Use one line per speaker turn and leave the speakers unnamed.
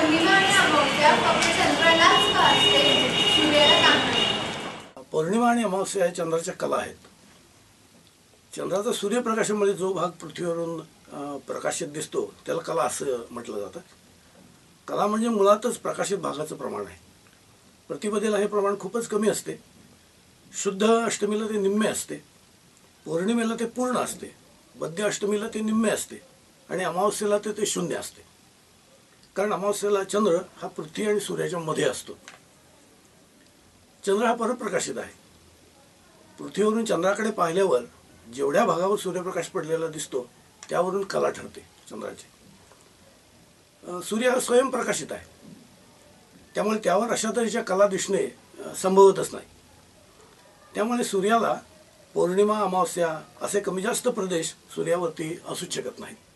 पौर्णिमा आणि अमावस्या फक्त चंद्रालाच का असते, सूर्याला का नाही?
पौर्णिमा आणि अमावस्या या चंद्राच्या कला आहेत. चंद्राचा सूर्यप्रकाशामध्ये जो भाग पृथ्वीवरून प्रकाशित दिसतो त्याला कला असं म्हटलं जातं. कला म्हणजे मुळातच प्रकाशित भागाचं प्रमाण आहे. प्रतिपदेला हे प्रमाण खूपच कमी असते. शुद्ध अष्टमीला ते निम्मे असते, पौर्णिमेला ते पूर्ण असते, बद्य अष्टमीला ते निम्मे असते आणि अमावस्येला ते शून्य असते. कारण अमावस्येला चंद्र हा पृथ्वी आणि सूर्याच्या मध्ये असतो. चंद्र हा परप्रकाशित आहे. पृथ्वीवरून चंद्राकडे पाहिल्यावर जेवढ्या भागावर सूर्यप्रकाश पडलेला दिसतो त्यावरून कला ठरते चंद्राची. सूर्य हा स्वयंप्रकाशित आहे, त्यामुळे त्यावर अशा तऱ्हेच्या कला दिसणे संभवतच नाही. त्यामुळे सूर्याला पौर्णिमा अमावस्या असे कमी जास्त प्रदेश सूर्यावरती असू शकत नाहीत.